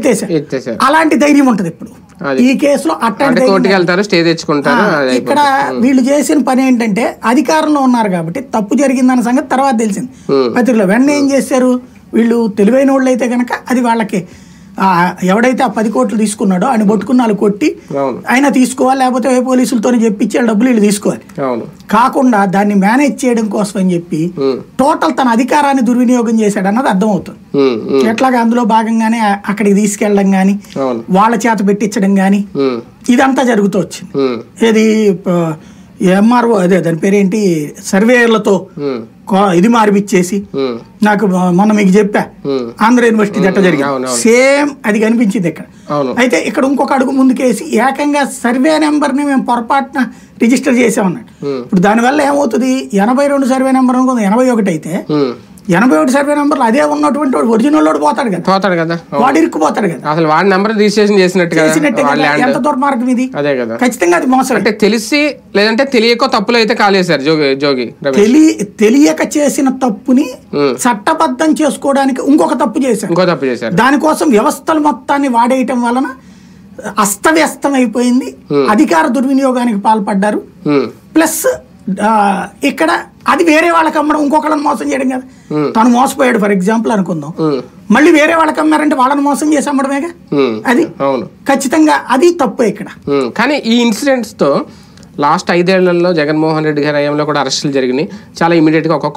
ఎత్తేసారు. అలాంటి ధైర్యం ఉంటది ఇప్పుడు ఈ కేసులో. ఇక్కడ వీళ్ళు చేసిన పని ఏంటంటే అధికారంలో ఉన్నారు కాబట్టి తప్పు జరిగిందన్న సంగతి తర్వాత తెలిసింది పత్రికలో. వెంటనే ఏం చేశారు వీళ్ళు, తెలివైన వాళ్ళు అయితే కనుక అది వాళ్ళకి ఎవడైతే ఆ 10 కోట్లు తీసుకున్నాడో ఆయన పట్టుకున్న వాళ్ళు కొట్టి అయినా తీసుకోవాలి, లేకపోతే పోలీసులతో చెప్పించి డబ్బులు వీళ్ళు తీసుకోవాలి. కాకుండా దాన్ని మేనేజ్ చేయడం కోసం అని చెప్పి టోటల్ తన అధికారాన్ని దుర్వినియోగం చేశాడు అన్నది అర్థమవుతుంది. ఎట్లాగా అందులో భాగంగానే అక్కడికి తీసుకెళ్ళడం గాని, వాళ్ళ చేత పెట్టించడం గాని ఇదంతా జరుగుతూ వచ్చింది. ఏది ఎంఆర్ఓ అదే దాని పేరేంటి సర్వేయర్లతో ఇది మార్పిచ్చేసి, నాకు మొన్న మీకు చెప్పా ఆంధ్ర యూనివర్సిటీ ఎట్లా జరిగింది సేమ్ అది కనిపించింది ఇక్కడ. అయితే ఇక్కడ ఇంకొక అడుగు ముందుకేసి ఏకంగా సర్వే నెంబర్ని మేము పొరపాటున రిజిస్టర్ చేసామన్నాడు. ఇప్పుడు దానివల్ల ఏమవుతుంది, 82 సర్వే నెంబర్ అనుకుంది 81 అయితే 81 సర్వే నెంబర్లు అదే ఉన్నటువంటి ఒరిజినల్ వాడు పోతాడు కదా, వాడు ఇరుక్కుపోతాడు కదా. అసలు వాడి నెంబర్ రిజిస్ట్రేషన్ చేసినట్టు ఎంత దుర్మార్గం ఇది. ఖచ్చితంగా అది మోసం. అంటే తెలిసి లేదంటే తెలియక తప్పులు అయితే కాలేశారు జోగి. తెలియక చేసిన తప్పుని చట్టబద్ధం చేసుకోవడానికి ఇంకొక తప్పు చేశారు. దానికోసం వ్యవస్థలు మొత్తాన్ని వాడేయటం వలన అస్తవ్యస్తం అయిపోయింది, అధికార దుర్వినియోగానికి పాల్పడ్డారు. ప్లస్ ఇక్కడ అది వేరే వాళ్ళకి అమ్మడం, ఇంకొకళ్ళని మోసం చేయడం కదా. తను మోసపోయాడు ఫర్ ఎగ్జాంపుల్ అనుకుందాం, మళ్ళీ వేరే వాళ్ళకి అమ్మారంటే వాళ్ళని మోసం చేసి అమ్మడమేగా. అది ఖచ్చితంగా అది తప్పే ఇక్కడ. కానీ ఈ ఇన్సిడెంట్స్ తో లాస్ట్ 5 ఏళ్లలో జగన్మోహన్ రెడ్డి గారి హయాంలో కూడా అరెస్టులు జరిగినాయి. చాలా ఇమీడియట్ గా ఒక్కొక్క